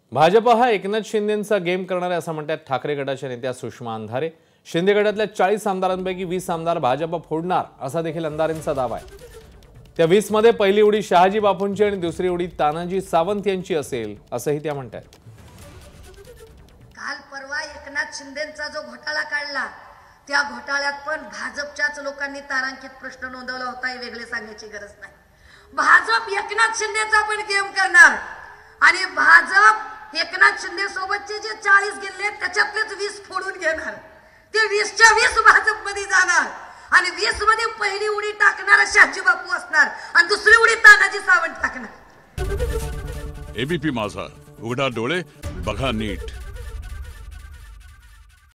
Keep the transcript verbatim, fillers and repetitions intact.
भाजप हा एकनाथ शिंदेंचा गेम करणार आहे असं म्हणतात ठाकरे गटाच्या नेत्या सुषमा अंधारे। शिंदे गटातल्या चाळीस आमदारांपैकी वीस आमदार भाजप फोडणार असा देखील अंधारेंचा दावा आहे। त्या वीस मध्ये पहिली उडी शहाजी बापूंची आणि दुसरी उडी तानाजी सावंत यांची असेल असंही त्या म्हणतात। काल परवा एकनाथ शिंदेंचा जो घोटाळा काढला त्या घोटाळ्यात पण भाजपच्याच लोकांनी तारांकित प्रश्न नोंदवला होता, हे वेगळे सांगण्याची गरज नाही। भाजप एकनाथ शिंदेचा पण गेम करणार आणि भाजप एकनाथ शिंदे सोबतचे जे चाळीस गेले त्याच्यातलेच वीस फोडून घेणार, ते वीस च्या वीस भाजप मध्ये जाणार आणि वीस मध्ये पहिली उडी टाकणारा शहाजी बापू असणार आणि दुसरी उडी तानाजी सावंत टाकणार। एबीपी माझा, उघडा डोळे बघा नीट।